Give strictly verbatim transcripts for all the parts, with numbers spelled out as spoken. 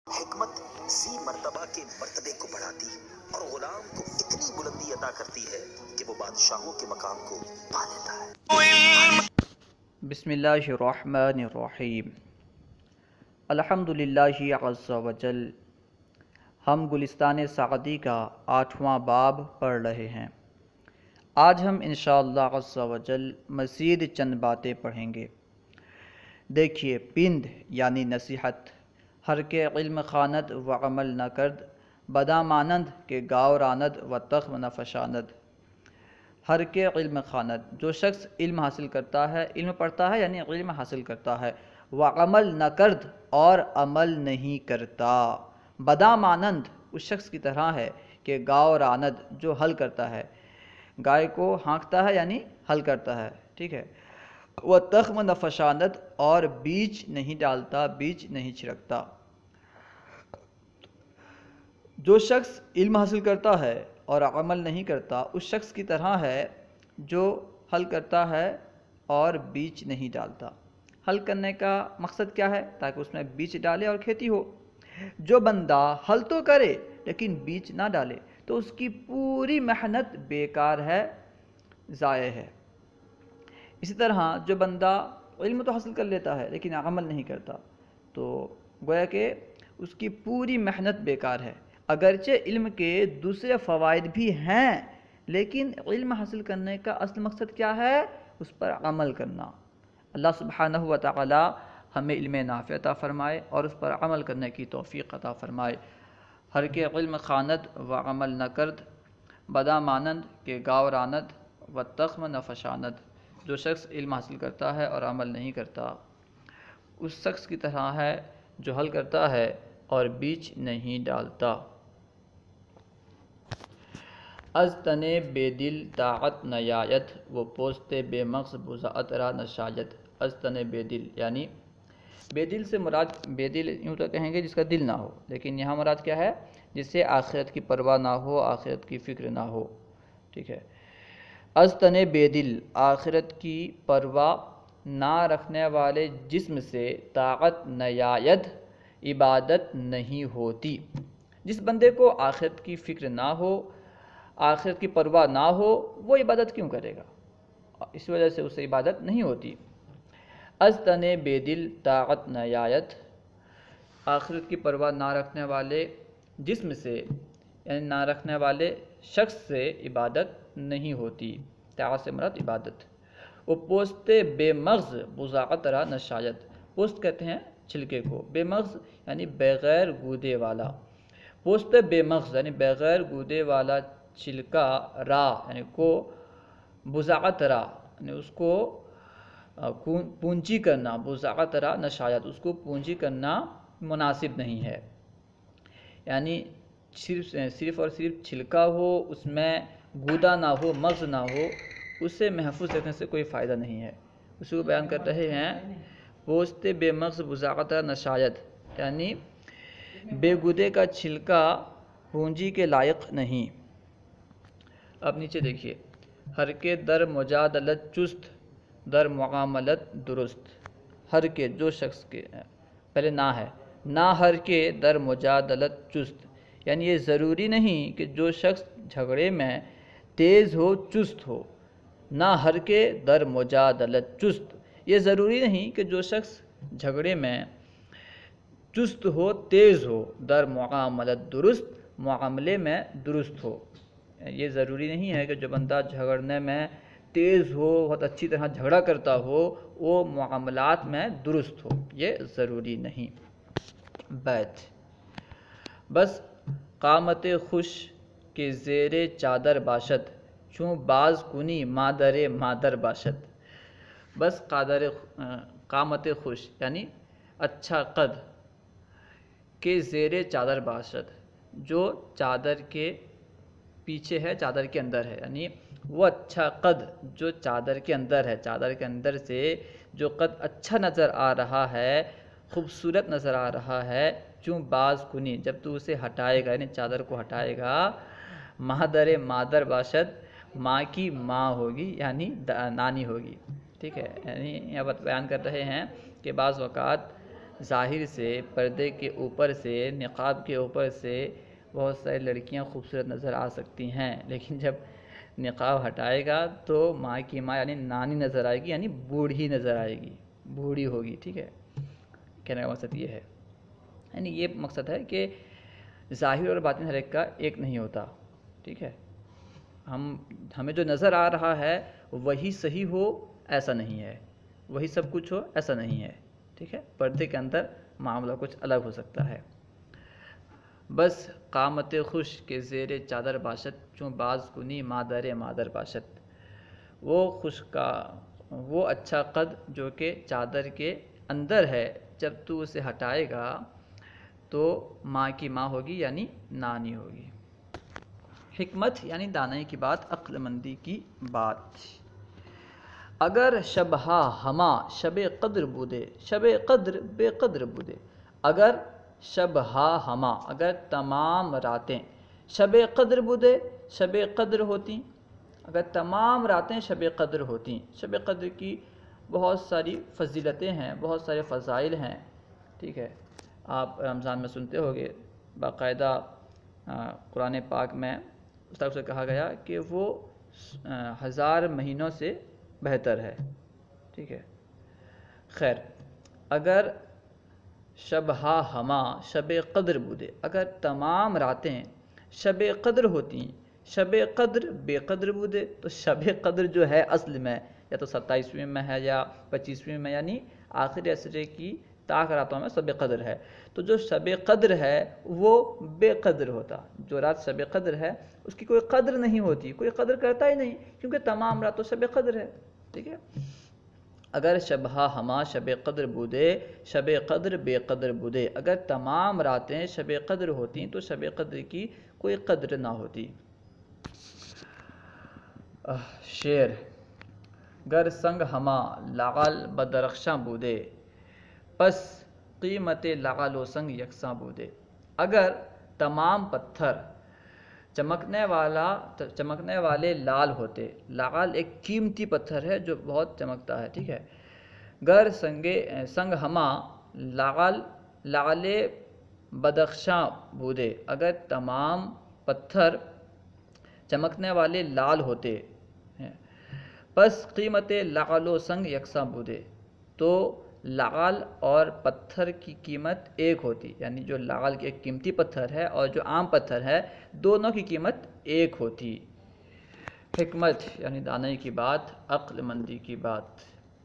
حکمت سی مرتبہ کے مرتبے کو بڑھاتی اور غلام کو اتنی بلندی عطا کرتی ہے کہ وہ بادشاہوں کے مقام کو پا لیتا ہے۔ بسم اللہ الرحمن الرحیم۔ الحمد للہ عز وجل۔ ہم گلستان سعدی کا آٹھواں باب پڑھ رہے ہیں۔ آج ہم انشاءاللہ عز وجل مزید چند باتیں پڑھیں گے۔ دیکھیے، پند یعنی نصیحت، ہر کے علم خواند و عمل نہ کرد، بدا مانند کہ گاؤ راند و تخم نہ فشاند۔ ہر کے علم خواند، جو شخص علم حاصل کرتا ہے، علم پڑھتا ہے یعنی علم حاصل کرتا ہے، و عمل نہ کرد اور عمل نہیں کرتا، بدا مانند اس شخص کی طرح ہے کہ گاؤ راند، جو حل کرتا ہے، گائے کو ہانکتا ہے یعنی حل کرتا ہے، ٹھیک ہے، وہ تخم نہ فشاند اور بیج نہیں ڈالتا، بیج نہیں چھڑکتا۔ جو شخص علم حاصل کرتا ہے اور عمل نہیں کرتا اس شخص کی طرح ہے جو حل کرتا ہے اور بیج نہیں ڈالتا۔ حل کرنے کا مقصد کیا ہے؟ تاکہ اس میں بیج ڈالے اور کھیتی ہو۔ جو بندہ حل تو کرے لیکن بیج نہ ڈالے تو اس کی پوری محنت بیکار ہے، ضائع ہے۔ اسی طرح جو بندہ علم تو حاصل کر لیتا ہے لیکن عمل نہیں کرتا تو گویا کہ اس کی پوری محنت بیکار ہے۔ اگرچہ علم کے دوسرے فوائد بھی ہیں لیکن علم حاصل کرنے کا اصل مقصد کیا ہے؟ اس پر عمل کرنا۔ اللہ سبحانہ و تعالی ہمیں علم نافع عطا فرمائے اور اس پر عمل کرنے کی توفیق عطا فرمائے۔ ہر کے علم خواند و عمل نہ کرد، بدا مانند کہ گاؤ راند و تخم نہ فشاند۔ جو شخص علم حاصل کرتا ہے اور عمل نہیں کرتا اس شخص کی طرح ہے جو حل کرتا ہے اور بیج نہیں ڈالتا۔ از تنے بے دل طاعت نیایت، وہ پوستے بے مغز بضاعت را نشایت۔ از تنے بے دل یعنی بے دل سے مراد، بے دل یوں تو کہیں گے جس کا دل نہ ہو، لیکن یہاں مراد کیا ہے؟ جس سے آخرت کی پرواہ نہ ہو، آخرت کی فکر نہ ہو، ٹھیک ہے۔ از تنے بے دل، آخرت کی پرواہ نہ رکھنے والے جسم سے طاعت نیایت، عبادت نہیں ہوتی۔ جس بندے کو آخرت کی فکر نہ ہو، آخرت کی پرواہ نہ ہو، وہ عبادت کیوں کرے گا؟ اس وجہ سے اسے عبادت نہیں ہوتی۔ از تنے بے دل طاعت نیایت، آخرت کی پرواہ نہ رکھنے والے جسم سے یعنی نہ رکھنے والے شخص سے عبادت نہیں ہوتی۔ طاعت سے مراد عبادت۔ وہ پوستے بے مغز بضاعت را نشایت، پوست کہتے ہیں چھلکے کو، بے مغز یعنی بغیر گودے والا۔ پوست بے مغز یعنی بغیر گودے والا چھلکا، را یعنی کو، بضاعت را یعنی اس کو پونجی کرنا، بضاعت را نشایت اس کو پونجی کرنا مناسب نہیں ہے۔ یعنی صرف صرف اور صرف چھلکا ہو، اس میں گودا نہ ہو، مغز نہ ہو، اسے محفوظ رکھنے سے کوئی فائدہ نہیں ہے۔ اسی کو بیان کر رہے ہیں، پوست بے مغز بضاعت را نشایت یعنی بے گودے کا چھلکا پونجی کے لائق نہیں۔ اب نیچے دیکھیے، ہر کے در مجادلت چست، در معاملت درست۔ ہر کے، جو شخص کے، پہلے نہ ہے، نہ ہر کے در مجادلت چست، یعنی یہ ضروری نہیں کہ جو شخص جھگڑے میں تیز ہو، چست ہو۔ نہ ہر کے در مجادلت چست، یہ ضروری نہیں کہ جو شخص جھگڑے میں چست ہو، تیز ہو۔ در معاملت درست، معاملے میں درست ہو۔ یہ ضروری نہیں ہے کہ جو بندہ جھگڑنے میں تیز ہو، بہت اچھی طرح جھگڑا کرتا ہو، وہ معاملات میں درست ہو، یہ ضروری نہیں۔ بیت، بس قامت خوش کے زیر چادر باشد، چون باز کنی مادر مادر باشد۔ بس قادر قامت خوش یعنی اچھا قد کے زیر چادر باشد، جو چادر کے پیچھے ہے، چادر کے اندر ہے، یعنی وہ اچھا قد جو چادر کے اندر ہے، چادر کے اندر سے جو قد اچھا نظر آ رہا ہے، خوبصورت نظر آ رہا ہے، چون باز کنی جب تو اسے ہٹائے گا، یعنی چادر کو ہٹائے گا، مادر مادر باشد، ماں کی ماں ہوگی یعنی نانی ہوگی، ٹھیک ہے۔ یعنی یہاں پر بیان کر رہے ہیں کہ بعض اوقات ظاہر سے، پردے کے اوپر سے، نقاب کے اوپر سے بہت ساری لڑکیاں خوبصورت نظر آ سکتی ہیں، لیکن جب نقاب ہٹائے گا تو ماں کی ماں یعنی نانی نظر آئے گی، یعنی بوڑھی نظر آئے گی، بوڑھی ہوگی، ٹھیک ہے۔ کہنے کا مقصد یہ ہے، یعنی یہ مقصد ہے کہ ظاہر اور باطن ہر ایک کا ایک نہیں ہوتا، ٹھیک ہے۔ ہم ہمیں جو نظر آ رہا ہے وہی صحیح ہو ایسا نہیں ہے، وہی سب کچھ ہو ایسا نہیں ہے، ٹھیک ہے۔ پردے کے اندر معاملہ کچھ الگ ہو سکتا ہے۔ بس قامت خوش کے زیر چادر باشد، چوں باز کنی مادر مادر باشد۔ وہ خوش کا وہ اچھا قد جو کہ چادر کے اندر ہے، جب تو اسے ہٹائے گا تو ماں کی ماں ہوگی یعنی نانی ہوگی۔ حکمت یعنی دانائی کی بات، عقل مندی کی بات۔ اگر شبہا ہما شب قدر بودے، شب قدر بے قدر بودے۔ اگر شبہا ہما، اگر تمام راتیں شب قدر بودے، شب قدر ہوتی، اگر تمام راتیں شب قدر ہوتی۔ شب قدر کی بہت ساری فضیلتیں ہیں، بہت سارے فضائل ہیں، ٹھیک ہے۔ آپ رمضان میں سنتے ہوگے باقاعدہ قرآن پاک میں اس طرح سے کہا گیا کہ وہ ہزار مہینوں سے بہتر ہے، ٹھیک ہے۔ خیر، اگر شبہا ہما شب قدر بودے، اگر تمام راتیں شب قدر ہوتی، شب قدر بے قدر بودے، تو شب قدر جو ہے اصل میں یا تو ستائیسویں میں ہے یا پچیسویں میں، یعنی آخری عشرے کی تاک راتوں میں شب قدر ہے، تو جو شب قدر ہے وہ بے قدر ہوتا۔ جو رات شب قدر ہے اس کی کوئی قدر نہیں ہوتی، کوئی قدر کرتا ہی نہیں، کیونکہ تمام رات تو شب قدر ہے، ٹھیک ہے۔ اگر شبہا ہما شب قدر بودے، شب قدر بے قدر بودے، اگر تمام راتیں شب قدر ہوتی تو شب قدر کی کوئی قدر نہ ہوتی۔ شعر: گر سنگ ہما لعل بدرخشاں بودے، پس قیمت لعل و سنگ یکساں بودے۔ اگر تمام پتھر چمکنے والا چمکنے والے لال ہوتے، لعل ایک قیمتی پتھر ہے جو بہت چمکتا ہے، ٹھیک ہے۔ گر سنگے سنگ ہما لعل لعل بدخشاں بودے، اگر تمام پتھر چمکنے والے لال ہوتے، پس قیمت لعل و سنگ یکساں بودے، تو لعل اور پتھر کی قیمت ایک ہوتی، یعنی جو لعل کی ایک قیمتی پتھر ہے اور جو عام پتھر ہے دونوں کی قیمت ایک ہوتی۔ حکمت یعنی دانائی کی بات، عقل مندی کی بات۔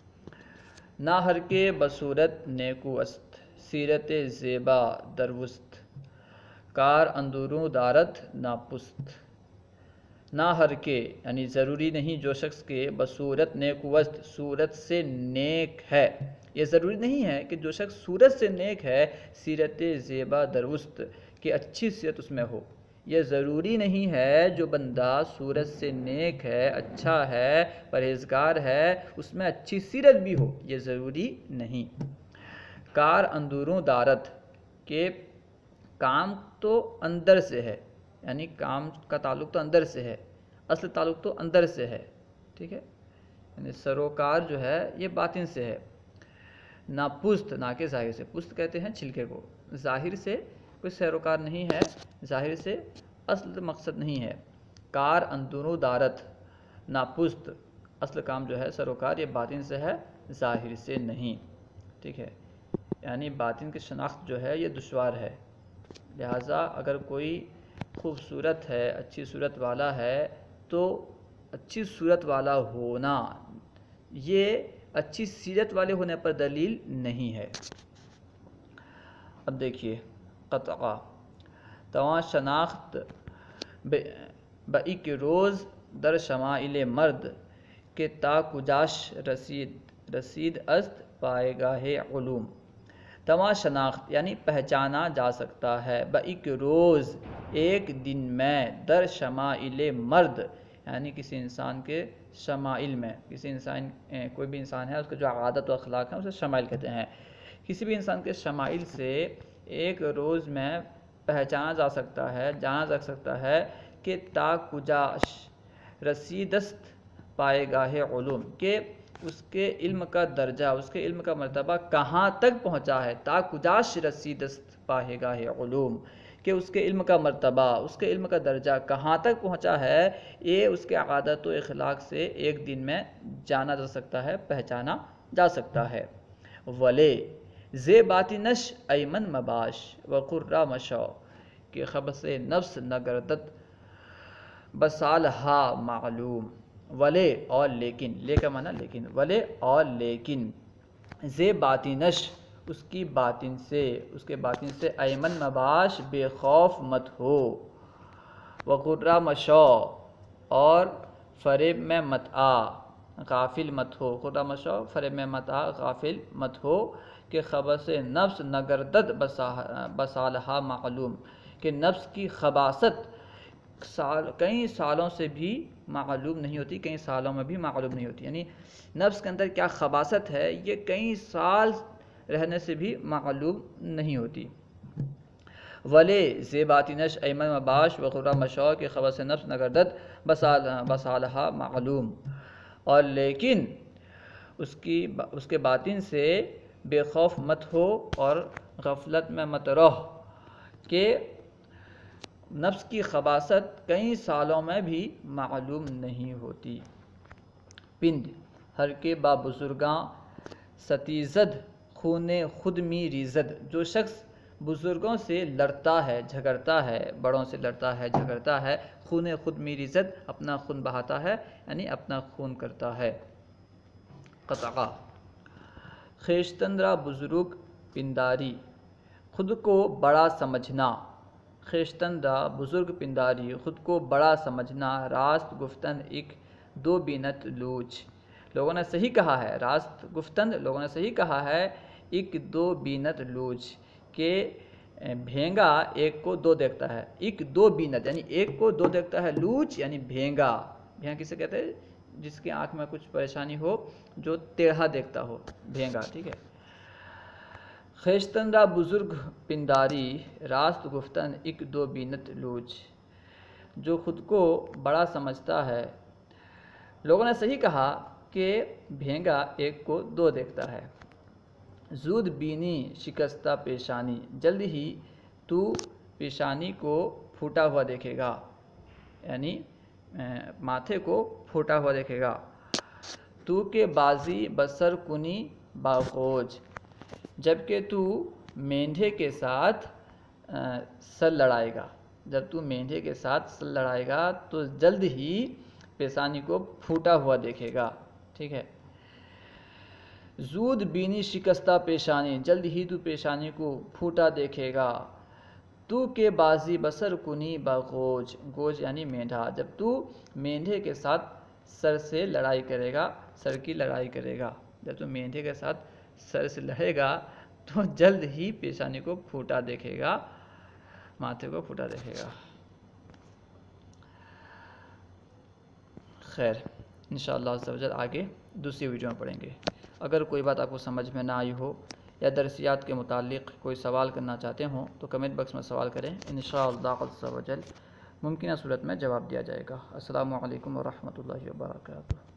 نہ ہر کے بصورت نیکو است، سیرت زیبا دروست، کار اندوروں دارت نہ پست۔ نہ ہر کے یعنی ضروری نہیں جو شخص کے بصورت نیکوست صورت سے نیک ہے، یہ ضروری نہیں ہے کہ جو شخص صورت سے نیک ہے سیرت زیبا درست کہ اچھی سیرت اس میں ہو، یہ ضروری نہیں ہے جو بندہ صورت سے نیک ہے، اچھا ہے، پرہیزگار ہے، اس میں اچھی سیرت بھی ہو، یہ ضروری نہیں۔ کار اندوروں دارت کہ کام تو اندر سے ہے، یعنی کام کا تعلق تو اندر سے ہے، اصل تعلق تو اندر سے ہے، ٹھیک ہے۔ یعنی سروکار جو ہے یہ باطن سے ہے۔ نہ پست، نہ کہ ظاہر سے، پست کہتے ہیں چھلکے کو، ظاہر سے کوئی سروکار نہیں ہے، ظاہر سے اصل مقصد نہیں ہے۔ کار اندوروں دارت، نہ پست، اصل کام جو ہے سروکار یہ باطن سے ہے، ظاہر سے نہیں، ٹھیک ہے۔ یعنی باطن کی شناخت جو ہے یہ دشوار ہے، لہٰذا اگر کوئی خوبصورت ہے، اچھی صورت والا ہے تو اچھی صورت والا ہونا یہ اچھی سیرت والے ہونے پر دلیل نہیں ہے۔ اب دیکھیے قطعہ: تواں شناخت بئیک روز در شمائل مرد، کہ تا کجاش رسید رسید است پائے گاہ علوم۔ تواں شناخت یعنی پہچانا جا سکتا ہے، بئیک روز ایک دن میں، در شمائل مرد یعنی کسی انسان کے شمائل میں، کسی انسان کوئی بھی انسان ہے اس کے جو عادت و اخلاق ہیں اسے شمائل کہتے ہیں، کسی بھی انسان کے شمائل سے ایک روز میں پہچانا جا سکتا ہے، جانا جا سکتا ہے کہ تا کجاش رسیدست پائے گاہ علوم، کہ اس کے علم کا درجہ، اس کے علم کا مرتبہ کہاں تک پہنچا ہے، تا کجاش رسیدست پاہے گاہ علوم، کہ اس کے علم کا مرتبہ، اس کے علم کا درجہ کہاں تک پہنچا ہے، یہ اس کے عادت و اخلاق سے ایک دن میں جانا جا سکتا ہے، پہچانا جا سکتا ہے۔ ولے زے باطنش ایمن مباش وقرہ مشو، کہ خبث نفس نگردت بسالہا معلوم۔ ولے اور لیکن، لے کا معنی لیکن، ولے اور لیکن، زے باطنش اس کی باطن سے، اس کے باطن سے، ایمن مباش بے خوف مت ہو، وقرہ مشو اور فریب میں مت آ، غافل مت ہو، قرہ مشو فریب میں مت آ، غافل مت ہو، کہ خبث نفس نگردد بسالہا معلوم، کہ نفس کی خباثت سال کئی سالوں سے بھی معلوم نہیں ہوتی، کئی سالوں میں بھی معلوم نہیں ہوتی، یعنی نفس کے اندر کیا خباثت ہے یہ کئی سال رہنے سے بھی معلوم نہیں ہوتی۔ ولے زے باطنش ایمن مباش وقرہ مشو، کہ خبث نفس نگردد بسالہا معلوم، اور لیکن اس کی اس کے باطن سے بے خوف مت ہو اور غفلت میں مت رہو، کہ نفس کی خباثت کئی سالوں میں بھی معلوم نہیں ہوتی۔ پند ہر کے با بزرگاں ستیزد خون خود می ریزد، جو شخص بزرگوں سے لڑتا ہے، جھگڑتا ہے، بڑوں سے لڑتا ہے، جھگڑتا ہے، خون خود می ریزد اپنا خون بہاتا ہے، یعنی اپنا خون کرتا ہے۔ قطعہ خیشتن را بزرگ پنداری، خود کو بڑا سمجھنا، خیشتن را بزرگ پنداری، خود کو بڑا سمجھنا، راست گفتن ایک دو بینت لوچ، لوگوں نے صحیح کہا ہے، راست گفتن لوگوں نے صحیح کہا ہے، ایک دو بینت لوچ، کہ بھینگا ایک کو دو دیکھتا ہے، ایک دو بینت یعنی ایک کو دو دیکھتا ہے، لوچ یعنی بھینگا، بھینگا کسے کہتے ہیں، جس کی آنکھ میں کچھ پریشانی ہو، جو ٹیڑھا دیکھتا ہو، بھینگا، ٹھیک ہے۔ خیشتن را بزرگ پنداری، راست گفتن ایک دو بینت لوچ، جو خود کو بڑا سمجھتا ہے، لوگوں نے صحیح کہا کہ بھینگا ایک کو دو دیکھتا ہے۔ زود بینی شکستہ پیشانی، جلد ہی تو پیشانی کو پھوٹا ہوا دیکھے گا، یعنی ماتھے کو پھوٹا ہوا دیکھے گا۔ تو کہ بازی بسر کنی باغوج، جبکہ تو مینڈھے کے ساتھ سر لڑائے گا، جب تو مینڈھے کے ساتھ سر لڑائے گا تو جلد ہی پیشانی کو پھوٹا ہوا دیکھے گا، ٹھیک ہے۔ زود بینی شکستہ پیشانی، جلد ہی تو پیشانی کو پھوٹا دیکھے گا۔ تو کہ بازی بسر کنی باغوج، گوج یعنی مینڈھا، جب تو مینڈھے کے ساتھ سر سے لڑائی کرے گا، سر کی لڑائی کرے گا، جب تو مینڈھے کے ساتھ سر سے لڑے گا تو جلد ہی پیشانی کو پھوٹا دیکھے گا، ماتھے کو پھوٹا دیکھے گا۔ خیر، انشاءاللہ عز و جل آگے دوسری ویڈیو میں پڑھیں گے۔ اگر کوئی بات آپ کو سمجھ میں نہ آئی ہو یا درسیات کے متعلق کوئی سوال کرنا چاہتے ہوں تو کمنٹ باکس میں سوال کریں، انشاءاللہ عز و جل ممکنہ صورت میں جواب دیا جائے گا۔ السلام علیکم ورحمۃ اللہ وبرکاتہ۔